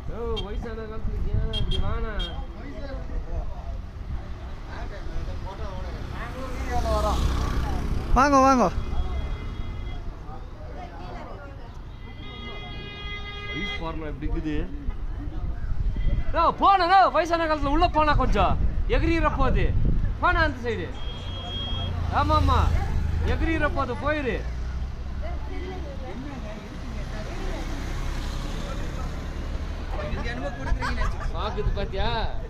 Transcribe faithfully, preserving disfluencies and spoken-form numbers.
ஓ வயசான காலத்துக்கு ஏன் இப்படி வானா வாங்க வாங்க வயசு பாருங்க எப்படி இருக்குது போனா வயசான காலத்துல உள்ள போனா கொஞ்சம் எகிரிற போது போனா அந்த சைடு ஆமா ஆமா எகிரிற போது போயிரு பாக்குது பாத்தியா